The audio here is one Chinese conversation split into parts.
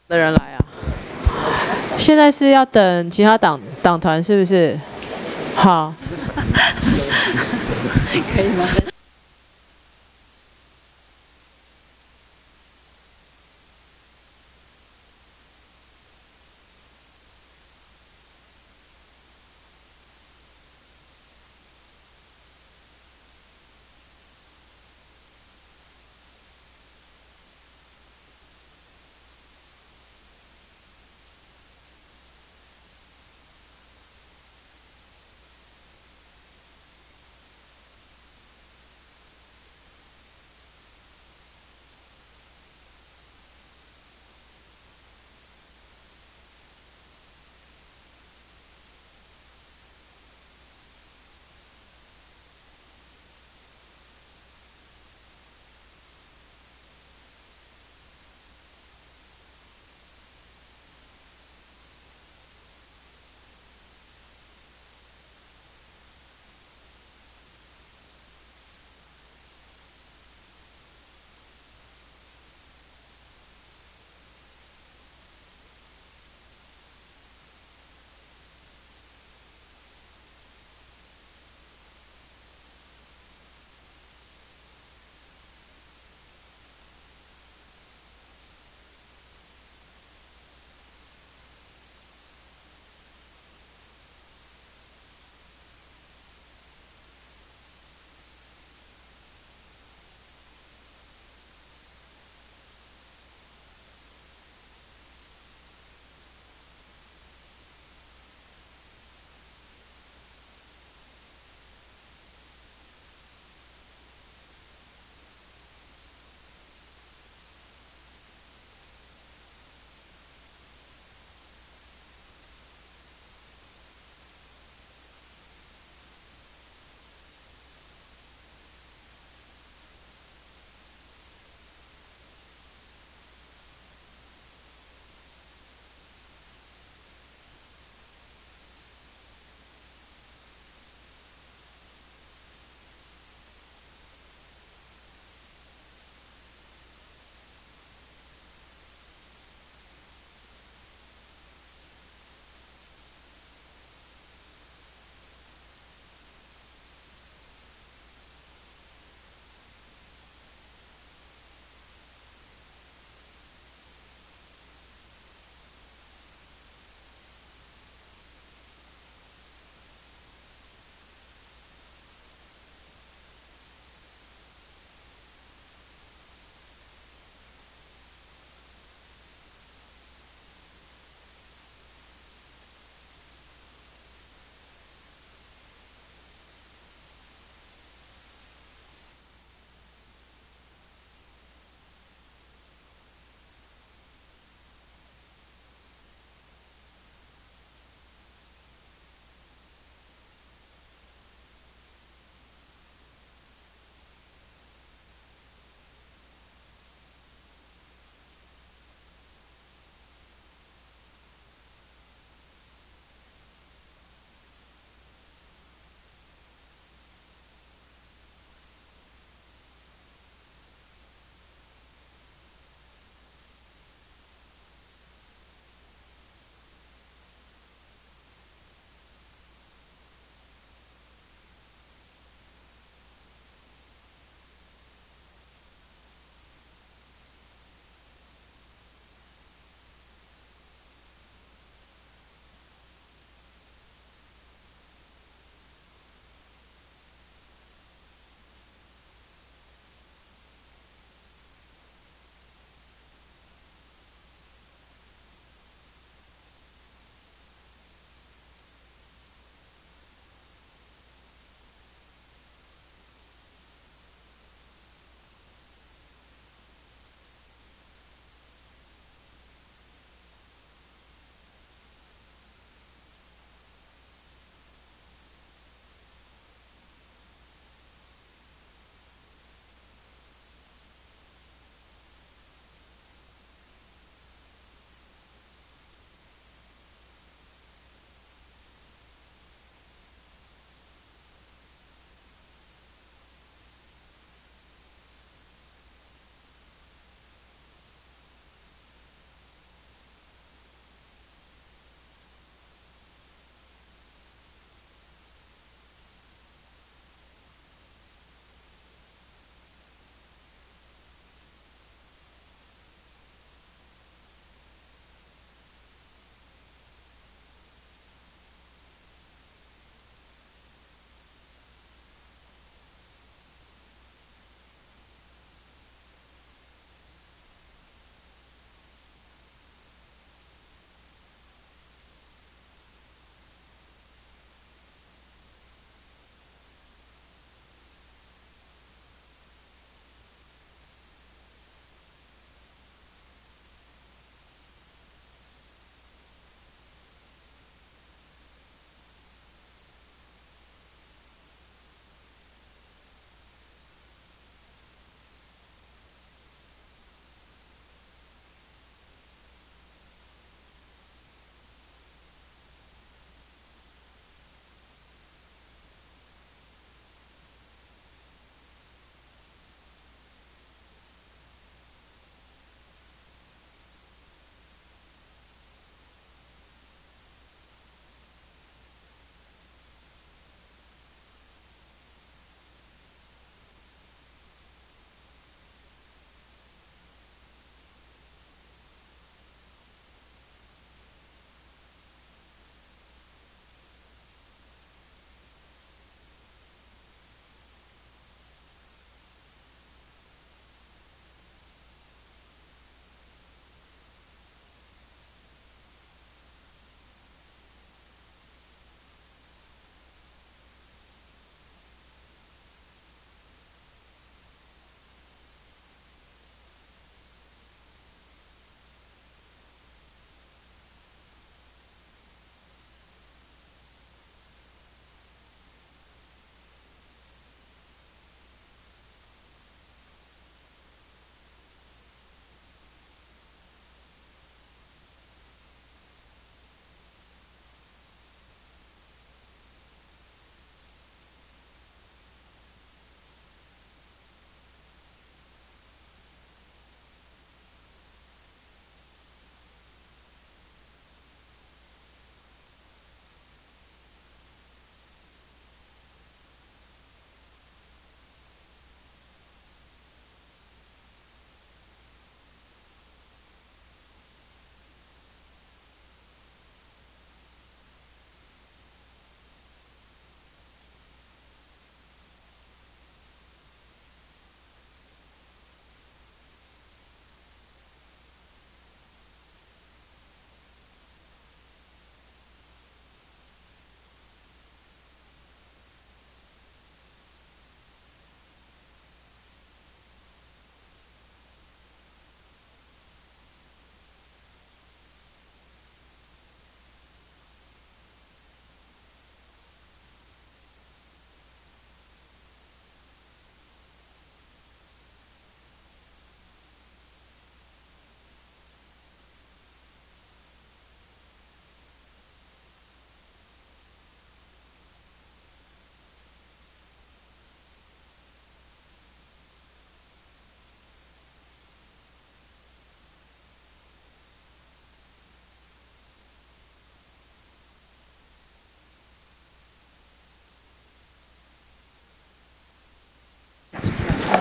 的人来啊？现在是要等其他党团是不是？好， 可以吗？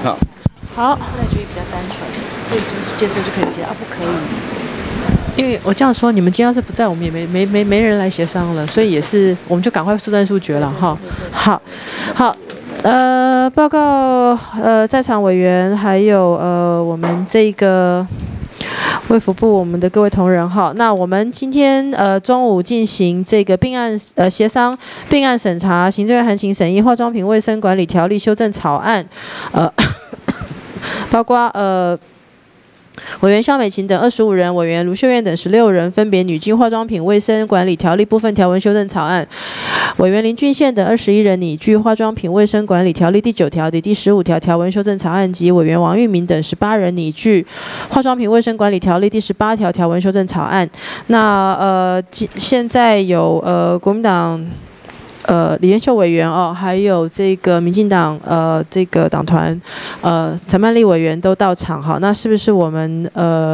好， 好， 后来觉得比较单纯，可以就是接受就可以接啊，不可以。 因为我这样说，你们今天要是不在，我们也没人来协商了，所以也是我们就赶快速战速决了哈。好，好，报告在场委员还有我们这个卫福部我们的各位同仁哈，那我们今天中午进行这个并案协商、并案审查、行政院函请审议化妆品卫生管理条例修正草案，包括委员肖美琴等25人，委员卢秀燕等16人，分别拟具化妆品卫生管理条例部分条文修正草案；委员林俊宪等21人拟具化妆品卫生管理条例第9条及第15条条文修正草案，及委员王玉明等18人拟具化妆品卫生管理条例第18条条文修正草案。那现在有国民党。李延秀委员还有这个民进党这个党团陈曼丽委员都到场哈，那是不是我们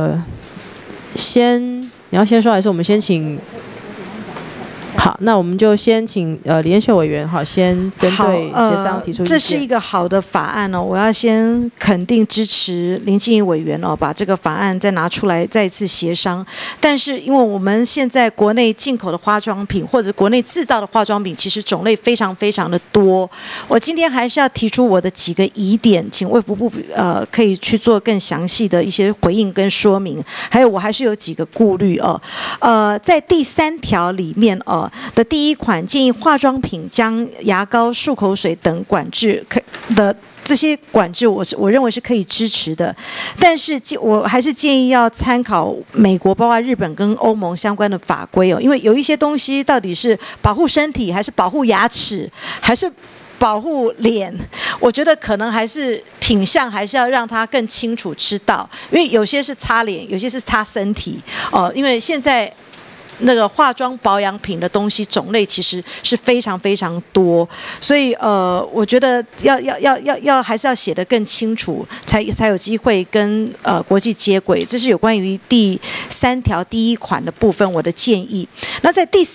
你要先说还是我们先请？好，那我们就先请李延秀委员先针对协商提出意见。 这是一个好的法案我要先肯定支持林静怡委员把这个法案再拿出来再一次协商。但是因为我们现在国内进口的化妆品或者国内制造的化妆品，其实种类非常非常的多。我今天还是要提出我的几个疑点，请卫福部可以去做更详细的一些回应跟说明。还有我还是有几个顾虑在第3条里面的第1款建议化妆品将牙膏、漱口水等管制的这些管制我认为是可以支持的，但是我还是建议要参考美国、包括日本跟欧盟相关的法规因为有一些东西到底是保护身体，还是保护牙齿，还是保护脸，我觉得可能还是品项还是要让他更清楚知道，因为有些是擦脸，有些是擦身体因为现在那个化妆保养品的东西种类其实是非常非常多，所以我觉得要还是要写得更清楚，才有机会跟国际接轨。这是有关于第3条第1款的部分我的建议。那在第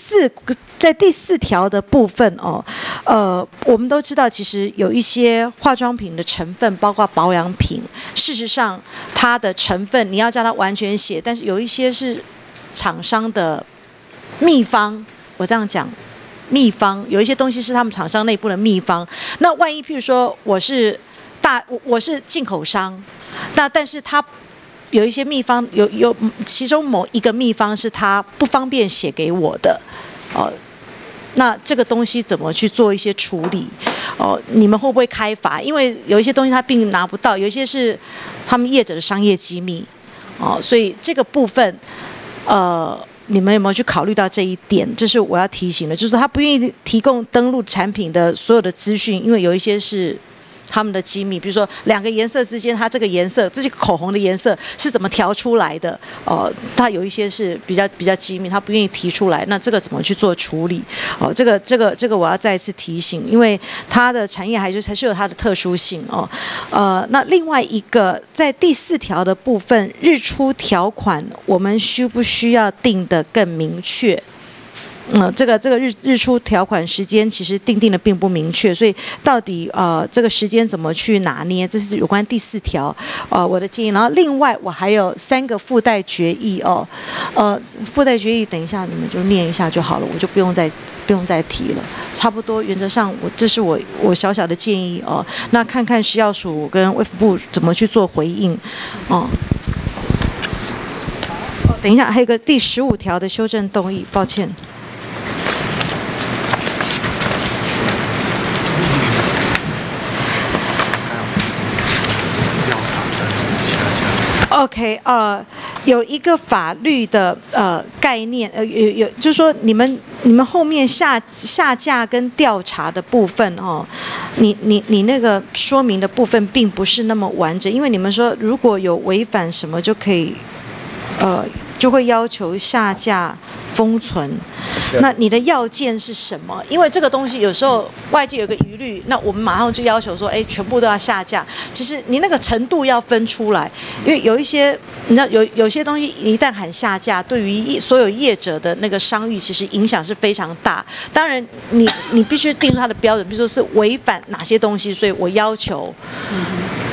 4条的部分我们都知道，其实有一些化妆品的成分，包括保养品，事实上它的成分你要叫它完全写，但是有一些是厂商的秘方，我这样讲，秘方有一些东西是他们厂商内部的秘方。那万一譬如说我是进口商，但是他有一些秘方，有其中某一个秘方是他不方便写给我的那这个东西怎么去做一些处理你们会不会开罚？因为有一些东西他并拿不到，有一些是他们业者的商业机密所以这个部分你们有没有去考虑到这一点？这是我要提醒的，就是他不愿意提供登录产品的所有的资讯，因为有一些是他们的机密，比如说2个颜色之间，它这个颜色，这些口红的颜色是怎么调出来的？它有一些是比较机密，他不愿意提出来，那这个怎么去做处理？这个我要再一次提醒，因为它的产业还是有它的特殊性那另外一个在第4条的部分，日出条款，我们需不需要定得更明确？这个日出条款时间其实定的并不明确，所以到底这个时间怎么去拿捏，这是有关第4条我的建议。然后另外我还有3个附带决议附带决议等一下你们就念一下就好了，我就不用再提了，差不多原则上这是我小小的建议那看看食药署跟卫福部怎么去做回应等一下还有个第15条的修正动议，抱歉。OK， 有一个法律的概念，有就是说你们后面下架跟调查的部分你那个说明的部分并不是那么完整，因为你们说如果有违反什么就可以就会要求下架封存，那你的要件是什么？因为这个东西有时候外界有个疑虑，那我们马上就要求说，全部都要下架。其实你那个程度要分出来，因为有一些你知道有些东西一旦喊下架，对于所有业者的那个商誉其实影响是非常大。当然你必须定出它的标准，比如说是违反哪些东西，所以我要求。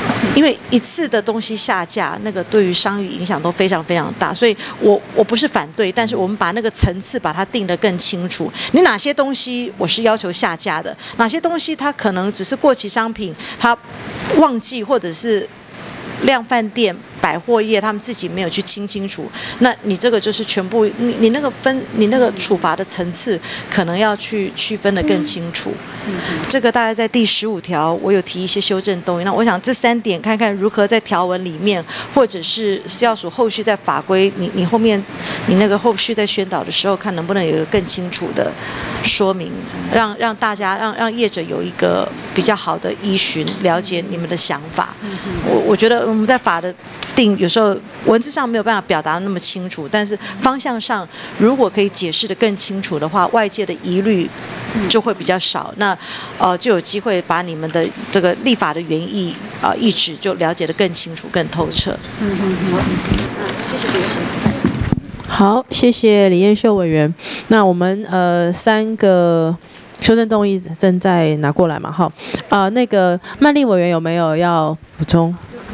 因为一次的东西下架，那个对于商誉影响都非常非常大，所以我不是反对，但是我们把那个层次把它定得更清楚。你哪些东西我是要求下架的，哪些东西它可能只是过期商品，它忘记或者是量贩店、百货业他们自己没有去清楚，那你这个就是全部你那个处罚的层次可能要去区分得更清楚。这个大概在第15条，我有提一些修正动议。那我想这3点看看如何在条文里面，或者是食药署后续在法规，你后面你那个后续在宣导的时候，看能不能有一个更清楚的说明，让大家让业者有一个比较好的依循，了解你们的想法。我觉得我们在法的定有时候文字上没有办法表达的那么清楚，但是方向上如果可以解释得更清楚的话，外界的疑虑就会比较少，那就有机会把你们的这个立法的原意意旨就了解得更清楚、更透彻。谢谢主席。 好，谢谢李彦秀委员。那我们3个修正动议正在拿过来嘛？哈，那个曼丽委员有没有要补充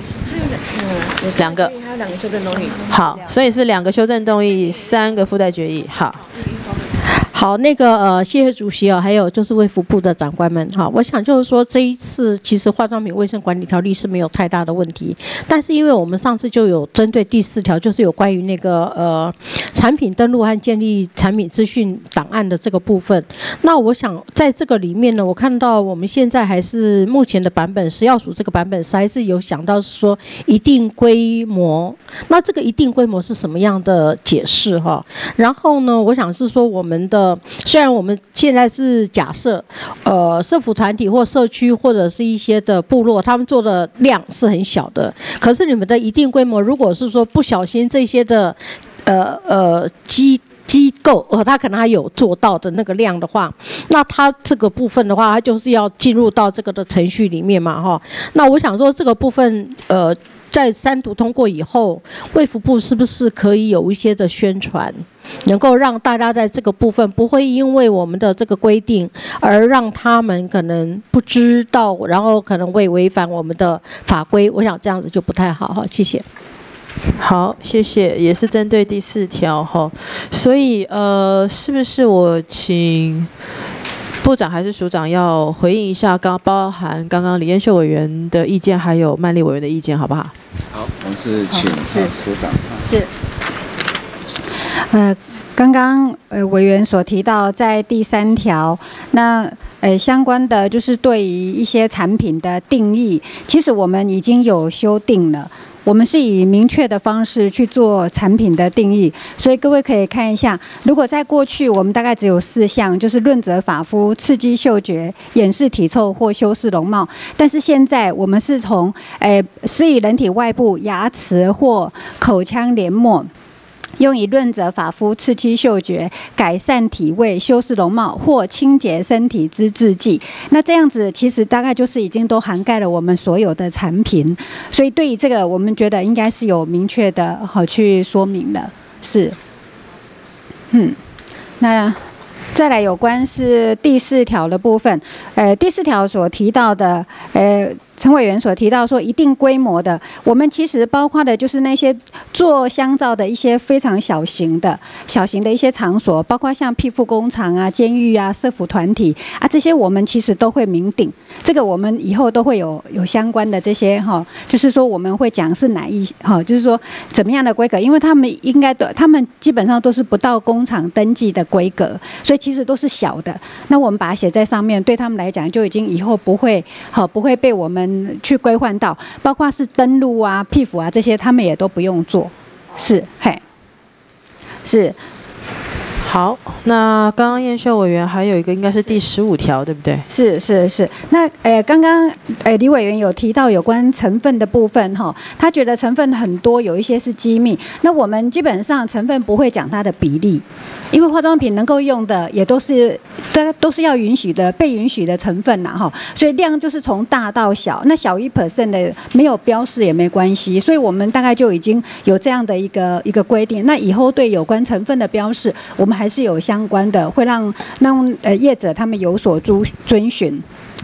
？2个， 还有2个修正动议。 好，所以是2个修正动议，3个附带决议。 好，那个谢谢主席哦，还有就是卫福部的长官们哈，我想就是说这一次其实化妆品卫生管理条例是没有太大的问题，但是因为我们上次就有针对第4条，就是有关于那个产品登录和建立产品资讯档案的这个部分，那我想在这个里面呢，我看到我们现在还是目前的版本，食药署这个版本还是有想到是说一定规模，那这个一定规模是什么样的解释哈？然后呢，我想是说我们的。虽然我们现在是假设，社福团体或社区或者是一些的部落，他们做的量是很小的，可是你们的一定规模，如果是说不小心这些的，机构，他可能还有做到的那个量的话，那他这个部分的话，他就是要进入到这个的程序里面嘛，哈。那我想说这个部分，在3读通过以后，卫福部是不是可以有一些的宣传，能够让大家在这个部分不会因为我们的这个规定而让他们可能不知道，然后可能会违反我们的法规。我想这样子就不太好哈，谢谢。 好，谢谢，也是针对第4条哈，所以是不是我请部长还是署长要回应一下包含刚刚李彦秀委员的意见，还有曼丽委员的意见，好不好？ 好，我们是请署长。 是。刚刚委员所提到，在第3条，那相关的就是对于一些产品的定义，其实我们已经有修订了。我们是以明确的方式去做产品的定义，所以各位可以看一下，如果在过去我们大概只有4项，就是润泽发肤、刺激嗅觉、掩饰体臭或修饰容貌，但是现在我们是从施以人体外部、牙齿或口腔黏膜。用以润泽发肤、刺激嗅觉、改善体味、修饰容貌或清洁身体之制剂。那这样子其实大概就是已经都涵盖了我们所有的产品，所以对于这个我们觉得应该是有明确的去说明的。是，那再来有关是第4条的部分，第4条所提到的，陈委员所提到说一定规模的，我们其实包括的就是那些做香皂的一些非常小型的一些场所，包括像批发工厂啊、监狱啊、社福团体啊，这些我们其实都会明定。这个我们以后都会有相关的这些就是说我们会讲是哪一就是说怎么样的规格，因为他们他们基本上都是不到工厂登记的规格，所以其实都是小的。那我们把它写在上面，对他们来讲就已经以后不会被我们去规范到，包括是登录啊、批符啊这些，他们也都不用做。是，是。 好，那刚刚彦秀委员还有一个应该是第15条，对不对？ 是。那刚刚李委员有提到有关成分的部分他觉得成分很多，有一些是机密。那我们基本上成分不会讲它的比例，因为化妆品能够用的也都是要允许的、被允许的成分所以量就是从大到小。那小1% 的没有标示也没关系，所以我们大概就已经有这样的一个规定。那以后对有关成分的标示，我们还是有相关的，会让业者他们有所遵循。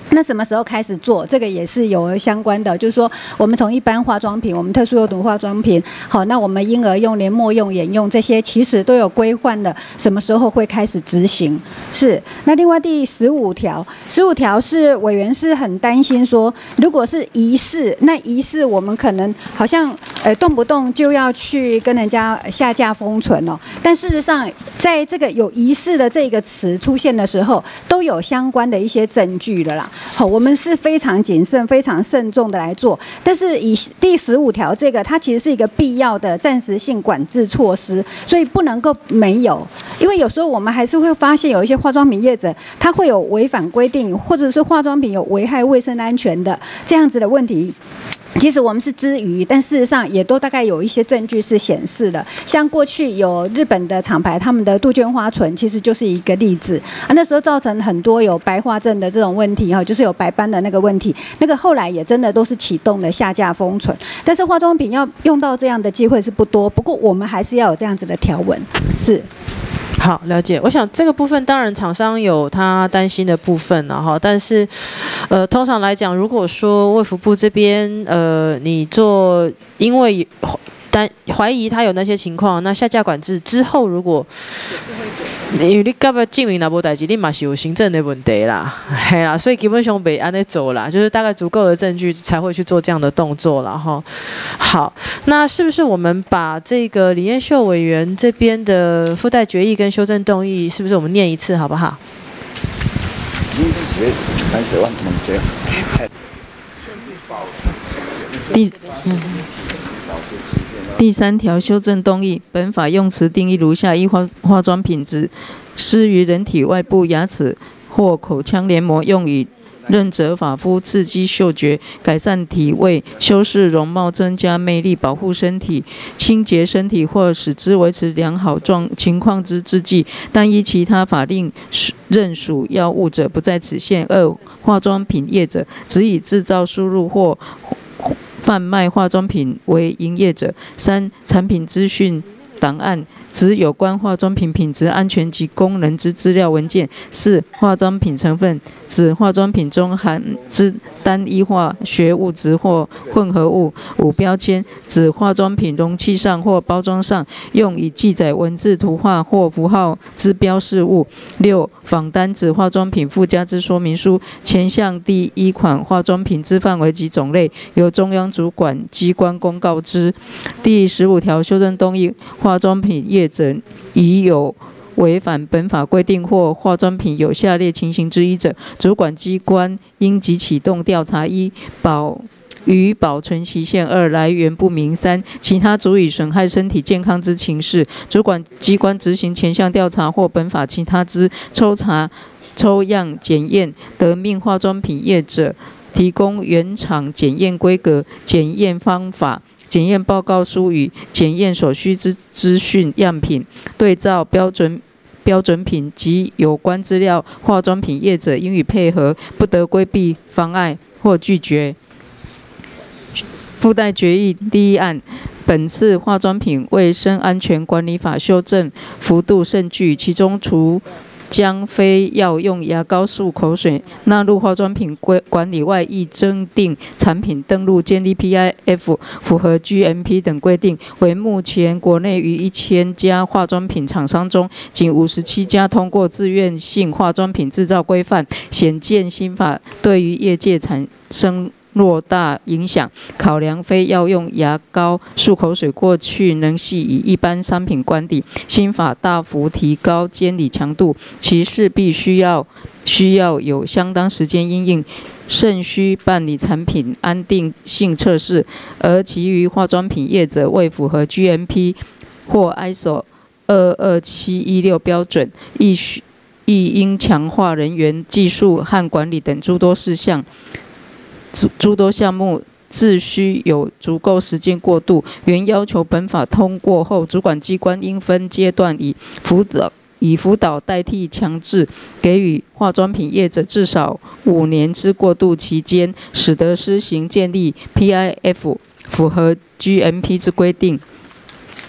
那什么时候开始做？这个也是有相关的，就是说，我们从一般化妆品，我们特殊用途化妆品，好，那我们婴儿用、黏膜用、眼用这些，其实都有规范了，什么时候会开始执行？是。那另外第15条是委员是很担心说，如果是疑似，那疑似我们可能好像动不动就要去跟人家下架封存哦，但事实上，在这个有疑似的这个词出现的时候，都有相关的一些证据了啦。好，我们是非常谨慎、非常慎重的来做。但是以第15条这个，它其实是一个必要的暂时性管制措施，所以不能够没有。因为有时候我们还是会发现有一些化妆品业者，他会有违反规定，或者是化妆品有危害卫生安全的这样子的问题。其实我们是知余，但事实上也都大概有一些证据是显示的。像过去有日本的厂牌，他们的杜鹃花醇其实就是一个例子啊。那时候造成很多有白化症的这种问题哈，就是有白斑的那个问题。那个后来也真的都是启动了下架封存。但是化妆品要用到这样的机会是不多，不过我们还是要有这样子的条文。是。 好，了解。我想这个部分当然厂商有他担心的部分了哈，但是通常来讲，如果说卫福部这边你做因为怀疑他有那些情况，那下架管制之后，如果因为你根本证明那无代志，你嘛是有行政的问题啦，嘿啦，所以基本上被安尼走啦，就是大概足够的证据才会去做这样的动作啦哈。好，那是不是我们把这个李彦秀委员这边的附带决议跟修正动议，是不是我们念一次好不好？ 第3条修正动议，本法用词定义如下：一、化妆品指施于人体外部牙齿或口腔黏膜，用以润泽发肤、刺激嗅觉、改善体味、修饰容貌、增加魅力、保护身体、清洁身体或使之维持良好情况之制剂，但依其他法令认属药物者不在此限。2、化妆品业者只以制造、输入或贩卖化妆品为营业者。3、产品资讯档案指有关化妆品品质、安全及功能之资料文件。4、化妆品成分指化妆品中含之单一化学物质或混合物。5、标签指化妆品容器上或包装上用以记载文字、图画或符号之标示物。6、仿单指化妆品附加之说明书。前项第1款化妆品之范围及种类，由中央主管机关公告之。第15条修正动议，化妆品业者已有违反本法规定或化妆品有下列情形之一者，主管机关应即启动调查： 1、于保存期限； 2、来源不明； 3、其他足以损害身体健康之情事，主管机关执行前项调查或本法其他之抽查、抽样检验，得命化妆品业者提供原厂检验规格、检验方法、检验报告书与检验所需之资讯样品、对照标准品及有关资料，化妆品业者应予配合，不得规避、妨碍或拒绝。附带决议第1案，本次化妆品卫生安全管理法修正幅度甚巨，其中除将非药用牙膏、漱口水纳入化妆品管理外，亦增订产品登录、建立 PIF 符合 GMP 等规定。为目前国内逾1000家化妆品厂商中，仅57家通过自愿性化妆品制造规范，显见新法对于业界产生偌大影响。考量非药用牙膏、漱口水过去能系以一般商品管理，新法大幅提高监理强度，其势必需要有相当时间因应，甚需办理产品安定性测试。而其余化妆品业者未符合 GMP 或 ISO 22716标准，亦应强化人员、技术和管理等诸多项目，自需有足够时间过渡。原要求本法通过后，主管机关应分阶段以辅导代替强制，给予化妆品业者至少5年之过渡期间，使得施行建立 PIF 符合 GMP 之规定。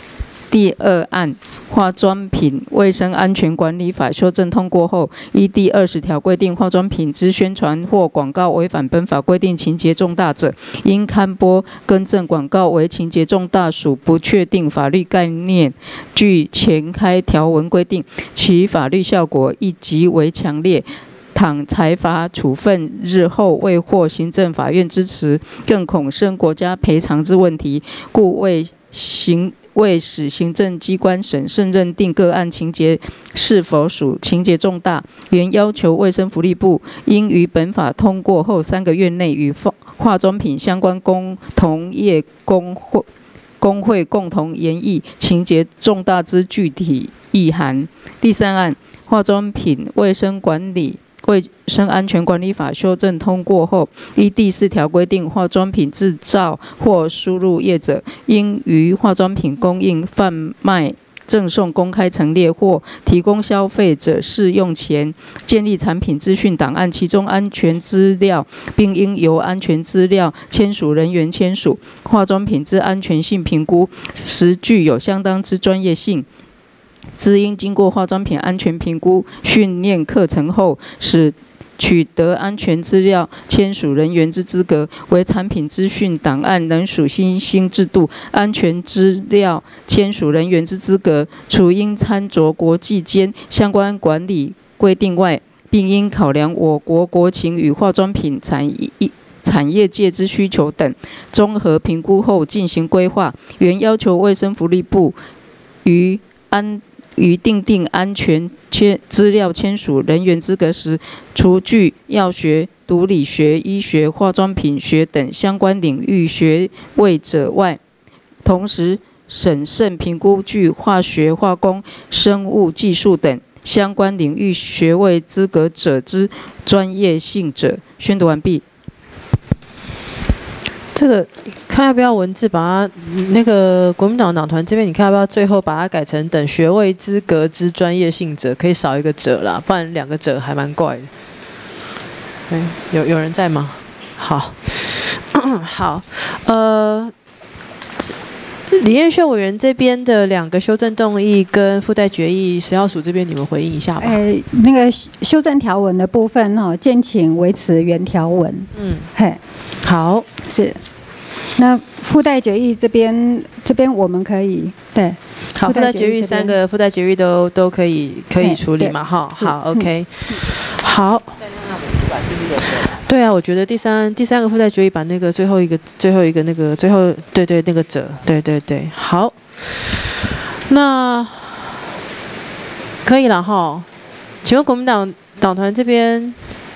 第二案化妆品卫生安全管理法修正通过后，依第20条规定，化妆品之宣传或广告违反本法规定情节重大者，应刊播更正广告为情节重大属不确定法律概念，据前开条文规定，其法律效果亦极为强烈。倘裁罚处分日后未获行政法院支持，更恐生国家赔偿之问题，故为使行政机关审慎认定个案情节是否属情节重大，原要求卫生福利部应于本法通过后3个月内，与化妆品相关同业工会共同研议情节重大之具体意涵。第三案，化妆品卫生安全管理法修正通过后，依第4条规定，化妆品制造或输入业者，应于化妆品供应、贩卖、赠送、公开陈列或提供消费者试用前，建立产品资讯档案，其中安全资料，并应由安全资料签署人员签署。化妆品之安全性评估实具有相当之专业性，只应经过化妆品安全评估训练课程后，使取得安全资料签署人员之资格，为产品资讯档案仍属新兴制度。安全资料签署人员之资格，除应参酌国际间相关管理规定外，并应考量我国国情与化妆品产业界之需求等，综合评估后进行规划。原要求卫生福利部于订定安全资料签署人员资格时，除具药学、毒理学、医学、化妆品学等相关领域学位者外，同时审慎评估具化学、化工、生物技术等相关领域学位资格者之专业性者。宣读完毕。 这个看要不要文字把它那个国民党党团这边，你看要不要最后把它改成等学位资格之专业性者，可以少一个者啦，不然2个者还蛮怪的。有人在吗？好，好，李彦秀委员这边的2个修正动议跟附带决议，食药署这边你们回应一下吧。 那个修正条文的部分建请维持原条文。好，是。那附带决议这边我们可以对。 好，附带决议3个附带决议都可以处理嘛？哈，好 ，OK， 好。对啊，我觉得第三个附带决议把那个最后一个那个对那个者，对，好，那可以了哈。请问国民党党团这边，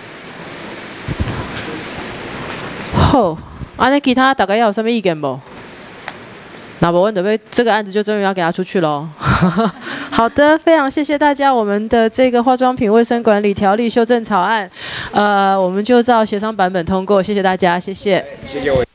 那其他大概要有什么意见不？那我问准备这个案子就终于要给他出去喽。好的，非常谢谢大家，我们的这个化妆品卫生管理条例修正草案，我们就照协商版本通过，谢谢大家，谢谢。谢谢我。